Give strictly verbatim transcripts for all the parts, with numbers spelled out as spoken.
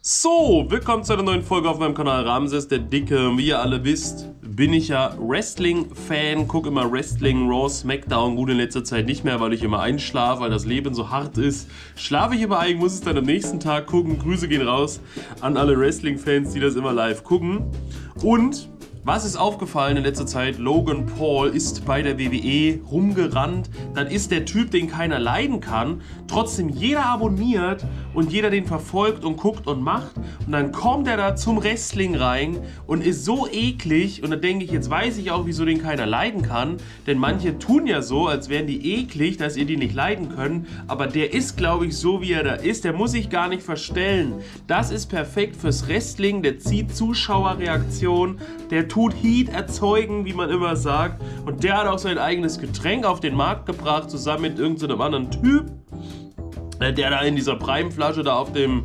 So, willkommen zu einer neuen Folge auf meinem Kanal Ramses der Dicke. Wie ihr alle wisst, bin ich ja Wrestling-Fan, gucke immer Wrestling, Raw, Smackdown, gut in letzter Zeit nicht mehr, weil ich immer einschlafe, weil das Leben so hart ist. Schlafe ich immer ein, muss es dann am nächsten Tag gucken. Grüße gehen raus an alle Wrestling-Fans, die das immer live gucken. Und was ist aufgefallen in letzter Zeit? Logan Paul ist bei der W W E rumgerannt. Dann ist der Typ, den keiner leiden kann, trotzdem jeder abonniert und jeder den verfolgt und guckt und macht. Und dann kommt er da zum Wrestling rein und ist so eklig. Und da denke ich, jetzt weiß ich auch, wieso den keiner leiden kann. Denn manche tun ja so, als wären die eklig, dass ihr die nicht leiden könnt. Aber der ist, glaube ich, so wie er da ist. Der muss sich gar nicht verstellen. Das ist perfekt fürs Wrestling. Der zieht Zuschauerreaktion. Der tut Heat erzeugen, wie man immer sagt. Und der hat auch sein eigenes Getränk auf den Markt gebracht, zusammen mit irgendeinem anderen Typ, der da in dieser Prime-Flasche da auf dem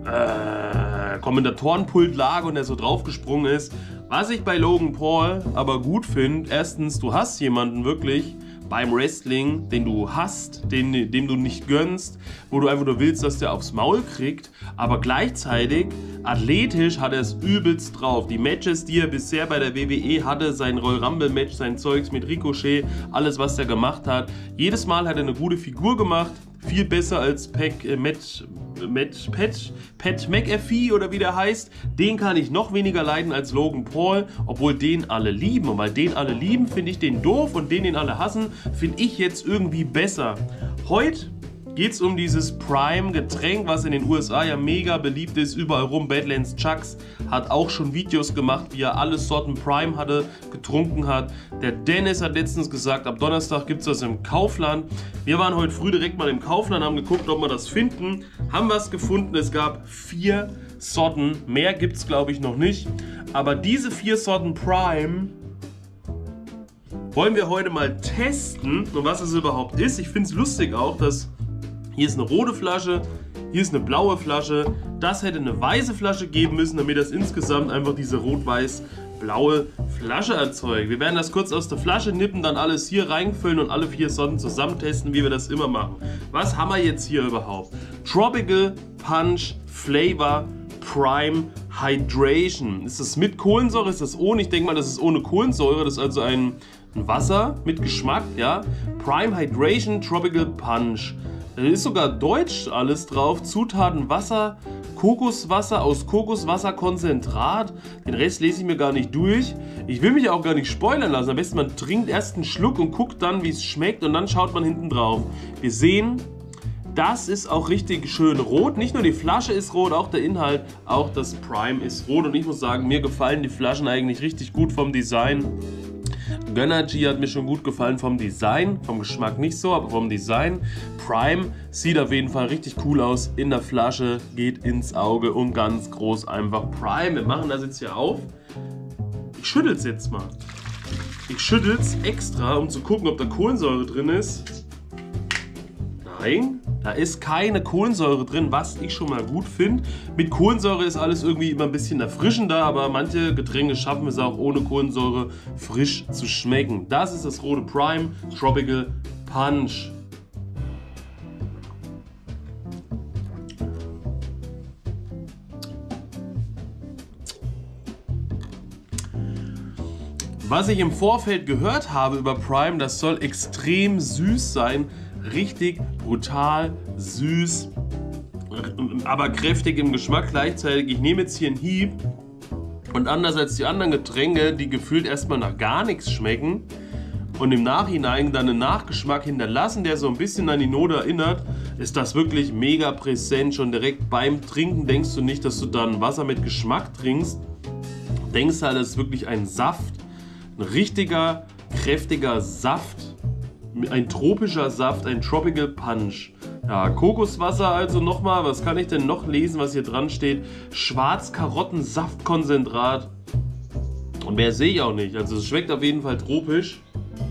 äh, Kommentatorenpult lag und der so draufgesprungen ist. Was ich bei Logan Paul aber gut finde, erstens, du hast jemanden wirklich beim Wrestling, den du hast, den, dem du nicht gönnst, wo du einfach nur willst, dass der aufs Maul kriegt, aber gleichzeitig athletisch hat er es übelst drauf. Die Matches, die er bisher bei der W W E hatte, sein Royal Rumble Match, sein Zeugs mit Ricochet, alles was er gemacht hat, jedes Mal hat er eine gute Figur gemacht, viel besser als Pac, äh, Matt, Matt, Pat, Pat McAfee oder wie der heißt. Den kann ich noch weniger leiden als Logan Paul, obwohl den alle lieben. Und weil den alle lieben, finde ich den doof und den, den alle hassen, finde ich jetzt irgendwie besser. Heute geht es um dieses Prime-Getränk, was in den U S A ja mega beliebt ist, überall rum. Badlands Chucks hat auch schon Videos gemacht, wie er alle Sorten Prime hatte, getrunken hat. Der Dennis hat letztens gesagt, ab Donnerstag gibt es das im Kaufland. Wir waren heute früh direkt mal im Kaufland, haben geguckt, ob wir das finden. Haben was gefunden, es gab vier Sorten, mehr gibt es glaube ich noch nicht. Aber diese vier Sorten Prime wollen wir heute mal testen und was es überhaupt ist. Ich finde es lustig auch, dass hier ist eine rote Flasche, hier ist eine blaue Flasche. Das hätte eine weiße Flasche geben müssen, damit das insgesamt einfach diese rot-weiß-blaue Flasche erzeugt. Wir werden das kurz aus der Flasche nippen, dann alles hier reinfüllen und alle vier Sorten zusammen testen, wie wir das immer machen. Was haben wir jetzt hier überhaupt? Tropical Punch Flavor Prime Hydration. Ist das mit Kohlensäure? Ist das ohne? Ich denke mal, das ist ohne Kohlensäure. Das ist also ein, ein Wasser mit Geschmack, ja. Prime Hydration Tropical Punch. Da ist sogar Deutsch alles drauf. Zutaten Wasser, Kokoswasser aus Kokoswasserkonzentrat. Den Rest lese ich mir gar nicht durch. Ich will mich auch gar nicht spoilern lassen. Am besten man trinkt erst einen Schluck und guckt dann, wie es schmeckt und dann schaut man hinten drauf. Wir sehen, das ist auch richtig schön rot. Nicht nur die Flasche ist rot, auch der Inhalt, auch das Prime ist rot. Und ich muss sagen, mir gefallen die Flaschen eigentlich richtig gut vom Design. Gönnergy hat mir schon gut gefallen vom Design, vom Geschmack nicht so, aber vom Design. Prime sieht auf jeden Fall richtig cool aus, in der Flasche, geht ins Auge und ganz groß einfach Prime. Wir machen das jetzt hier auf. Ich schüttel es jetzt mal. Ich schüttel es extra, um zu gucken, ob da Kohlensäure drin ist. Nein, da ist keine Kohlensäure drin, was ich schon mal gut finde. Mit Kohlensäure ist alles irgendwie immer ein bisschen erfrischender, aber manche Getränke schaffen es auch ohne Kohlensäure frisch zu schmecken. Das ist das rote Prime Tropical Punch. Was ich im Vorfeld gehört habe über Prime, das soll extrem süß sein. Richtig brutal süß, aber kräftig im Geschmack gleichzeitig. Ich nehme jetzt hier einen Hieb und anders als die anderen Getränke, die gefühlt erstmal nach gar nichts schmecken und im Nachhinein dann einen Nachgeschmack hinterlassen, der so ein bisschen an die Note erinnert, ist das wirklich mega präsent. Schon direkt beim Trinken denkst du nicht, dass du dann Wasser mit Geschmack trinkst. Du denkst halt, das ist wirklich ein Saft, ein richtiger, kräftiger Saft. Ein tropischer Saft, ein Tropical Punch. Ja, Kokoswasser also nochmal. Was kann ich denn noch lesen, was hier dran steht? Schwarzkarottensaftkonzentrat. Und mehr sehe ich auch nicht. Also es schmeckt auf jeden Fall tropisch.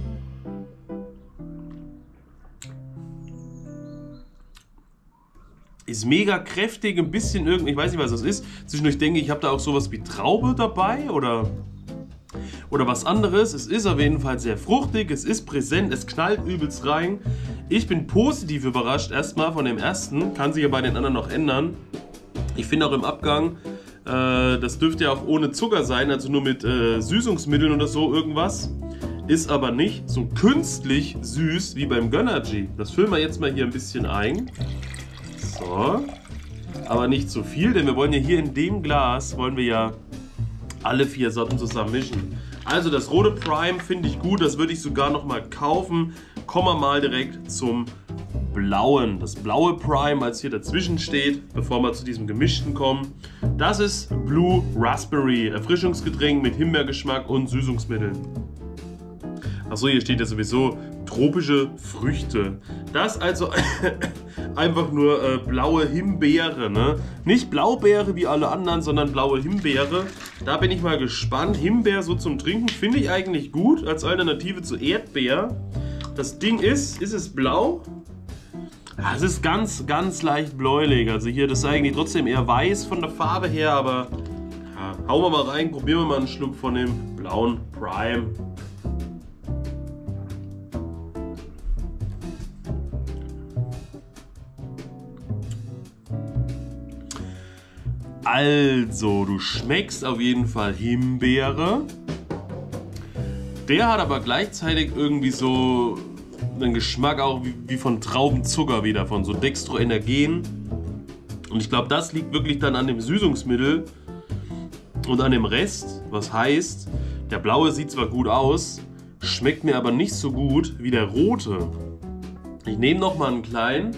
Ist mega kräftig, ein bisschen irgendwie, ich weiß nicht, was das ist. Zwischendurch denke ich, ich habe da auch sowas wie Traube dabei oder... oder was anderes. Es ist auf jeden Fall sehr fruchtig, es ist präsent, es knallt übelst rein. Ich bin positiv überrascht erstmal von dem ersten, kann sich ja bei den anderen noch ändern. Ich finde auch im Abgang, äh, das dürfte ja auch ohne Zucker sein, also nur mit äh, Süßungsmitteln oder so irgendwas. Ist aber nicht so künstlich süß wie beim Gönnergy. Das füllen wir jetzt mal hier ein bisschen ein. So. Aber nicht zu viel, denn wir wollen ja hier in dem Glas, wollen wir ja alle vier Sorten zusammen mischen. Also das rote Prime finde ich gut, das würde ich sogar noch mal kaufen. Kommen wir mal direkt zum blauen. Das blaue Prime, als hier dazwischen steht, bevor wir zu diesem gemischten kommen. Das ist Blue Raspberry, Erfrischungsgetränk mit Himbeergeschmack und Süßungsmitteln. Achso, hier steht ja sowieso tropische Früchte. Das also einfach nur äh, blaue Himbeere, ne? Nicht Blaubeere wie alle anderen, sondern blaue Himbeere. Da bin ich mal gespannt. Himbeer so zum Trinken finde ich eigentlich gut als Alternative zu Erdbeer. Das Ding ist, ist es blau? Ja, es ist ganz, ganz leicht bläulich. Also hier, das ist eigentlich trotzdem eher weiß von der Farbe her, aber ja, hauen wir mal rein, probieren wir mal einen Schluck von dem blauen Prime. Also, du schmeckst auf jeden Fall Himbeere. Der hat aber gleichzeitig irgendwie so einen Geschmack auch wie, wie von Traubenzucker wieder, von so Dextroenergen. Und ich glaube, das liegt wirklich dann an dem Süßungsmittel und an dem Rest. Was heißt, der blaue sieht zwar gut aus, schmeckt mir aber nicht so gut wie der rote. Ich nehme noch mal einen kleinen.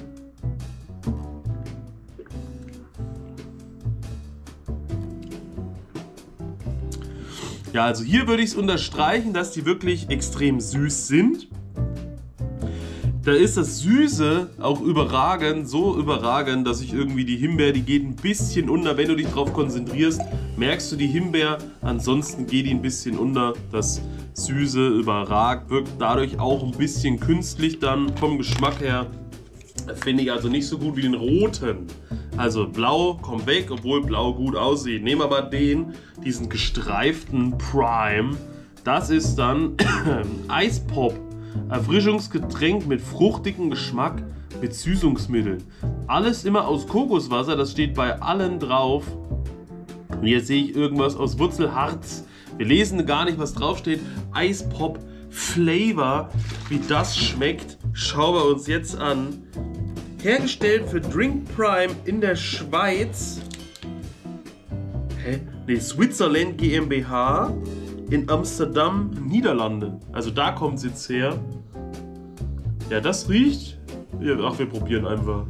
Ja, also hier würde ich es unterstreichen, dass die wirklich extrem süß sind. Da ist das Süße auch überragend, so überragend, dass ich irgendwie die Himbeer, die geht ein bisschen unter. Wenn du dich darauf konzentrierst, merkst du die Himbeer, ansonsten geht die ein bisschen unter. Das Süße überragt, wirkt dadurch auch ein bisschen künstlich dann vom Geschmack her. Finde ich also nicht so gut wie den roten. Also blau kommt weg, obwohl blau gut aussieht. Nehmen wir aber den, diesen gestreiften Prime. Das ist dann Eispop. Erfrischungsgetränk mit fruchtigem Geschmack mit Süßungsmitteln. Alles immer aus Kokoswasser, das steht bei allen drauf. Und hier sehe ich irgendwas aus Wurzelharz. Wir lesen gar nicht, was draufsteht. Eispop Flavor. Wie das schmeckt, schauen wir uns jetzt an. Hergestellt für Drink Prime in der Schweiz. Hä? Nee, Switzerland GmbH in Amsterdam, Niederlande. Also da kommt es jetzt her. Ja, das riecht. Ja, ach, wir probieren einfach.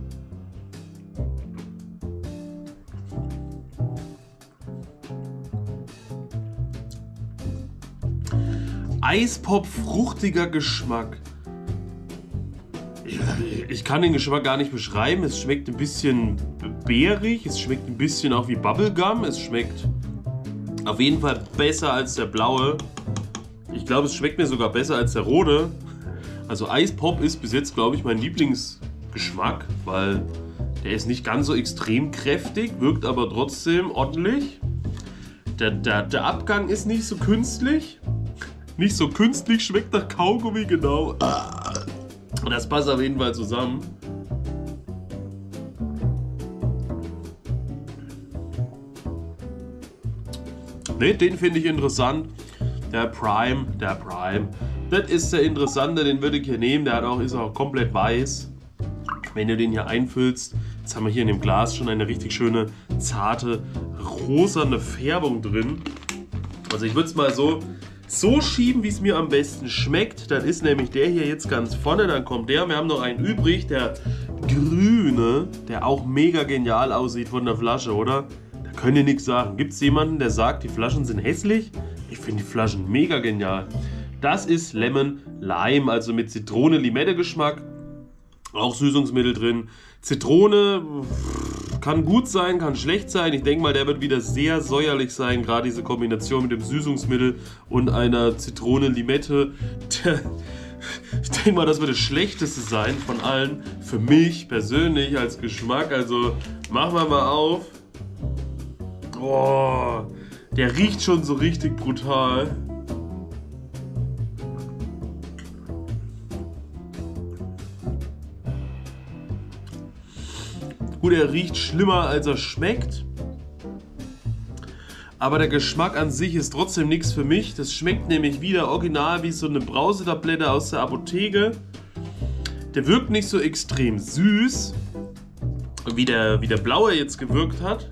Eispop, fruchtiger Geschmack. Ich kann den Geschmack gar nicht beschreiben. Es schmeckt ein bisschen beerig, es schmeckt ein bisschen auch wie Bubblegum. Es schmeckt auf jeden Fall besser als der blaue. Ich glaube, es schmeckt mir sogar besser als der rote. Also Eispop ist bis jetzt, glaube ich, mein Lieblingsgeschmack, weil der ist nicht ganz so extrem kräftig, wirkt aber trotzdem ordentlich. Der, der, der Abgang ist nicht so künstlich. Nicht so künstlich, schmeckt nach Kaugummi, genau. Das passt auf jeden Fall zusammen. Ne, den finde ich interessant. Der Prime, der Prime. Das ist der interessante, den würde ich hier nehmen. Der hat auch, ist auch komplett weiß. Wenn du den hier einfüllst, jetzt haben wir hier in dem Glas schon eine richtig schöne, zarte, rosane Färbung drin. Also ich würde es mal so, so schieben, wie es mir am besten schmeckt. Dann ist nämlich der hier jetzt ganz vorne, dann kommt der. Wir haben noch einen übrig, der grüne, der auch mega genial aussieht von der Flasche, oder? Da könnt ihr nichts sagen. Gibt es jemanden, der sagt, die Flaschen sind hässlich? Ich finde die Flaschen mega genial. Das ist Lemon Lime, also mit Zitrone-Limette-Geschmack. Auch Süßungsmittel drin. Zitrone kann gut sein, kann schlecht sein. Ich denke mal, der wird wieder sehr säuerlich sein. Gerade diese Kombination mit dem Süßungsmittel und einer Zitrone-Limette. Ich denke mal, das wird das Schlechteste sein von allen. Für mich persönlich als Geschmack. Also machen wir mal auf. Oh, der riecht schon so richtig brutal. Gut, er riecht schlimmer, als er schmeckt. Aber der Geschmack an sich ist trotzdem nichts für mich. Das schmeckt nämlich wieder original wie so eine Brausetablette aus der Apotheke. Der wirkt nicht so extrem süß, wie der, wie der blaue jetzt gewirkt hat.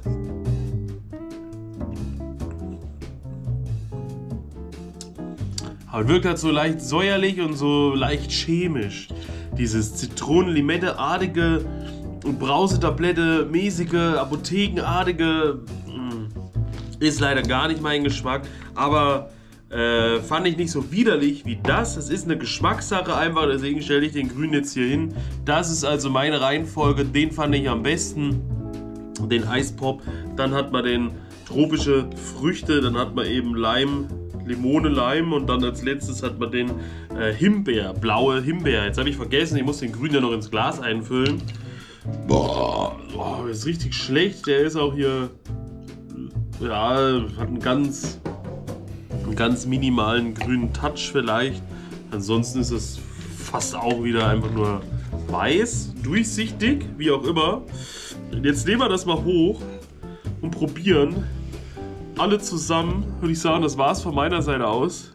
Aber wirkt halt so leicht säuerlich und so leicht chemisch. Dieses Zitronen-Limette-artige und Brausetablette-mäßige, Apothekenartige ist leider gar nicht mein Geschmack. Aber äh, fand ich nicht so widerlich wie das. Das ist eine Geschmackssache einfach, deswegen stelle ich den grünen jetzt hier hin. Das ist also meine Reihenfolge. Den fand ich am besten. Den Eispop. Dann hat man den tropische Früchte. Dann hat man eben Leim. Limone, Leim und dann als letztes hat man den äh, Himbeer, blaue Himbeer. Jetzt habe ich vergessen, ich muss den grünen ja noch ins Glas einfüllen. Boah, boah, ist richtig schlecht. Der ist auch hier, ja, hat einen ganz, einen ganz minimalen grünen Touch vielleicht. Ansonsten ist es fast auch wieder einfach nur weiß, durchsichtig, wie auch immer. Jetzt nehmen wir das mal hoch und probieren. Alle zusammen, würde ich sagen, das war's von meiner Seite aus.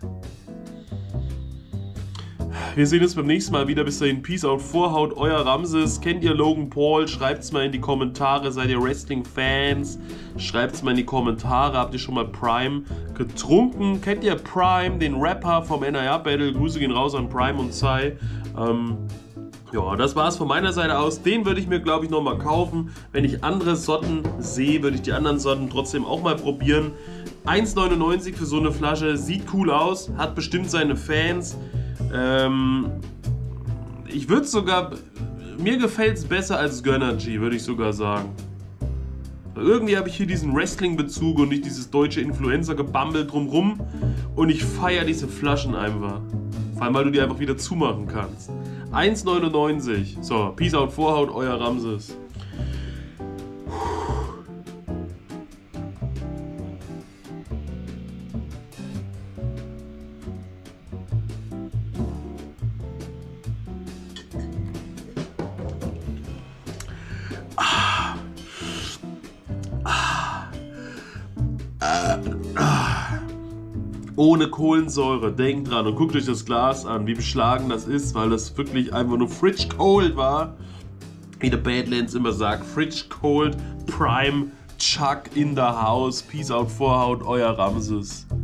Wir sehen uns beim nächsten Mal wieder. Bis dahin, Peace out, Vorhaut, euer Ramses. Kennt ihr Logan Paul? Schreibt's mal in die Kommentare. Seid ihr Wrestling-Fans? Schreibt's mal in die Kommentare. Habt ihr schon mal Prime getrunken? Kennt ihr Prime, den Rapper vom N R Battle? Grüße gehen raus an Prime und Sai. Ähm, Ja, das war es von meiner Seite aus. Den würde ich mir, glaube ich, nochmal kaufen. Wenn ich andere Sorten sehe, würde ich die anderen Sorten trotzdem auch mal probieren. eins neunundneunzig für so eine Flasche. Sieht cool aus. Hat bestimmt seine Fans. Ähm, ich würde sogar... Mir gefällt es besser als Gönnergy, würde ich sogar sagen. Irgendwie habe ich hier diesen Wrestling-Bezug und nicht dieses deutsche Influencer-Gebammel drumrum. Und ich feiere diese Flaschen einfach. Vor allem, weil du die einfach wieder zumachen kannst. eins neunundneunzig. So, Peace out, Vorhaut, euer Ramses. Ah. Ah. Ah. Ah. Ohne Kohlensäure, denkt dran und guckt euch das Glas an, wie beschlagen das ist, weil das wirklich einfach nur fridge cold war. Wie der Badlands immer sagt, fridge cold, Prime, Chuck in the house, Peace out, Vorhaut, euer Ramses.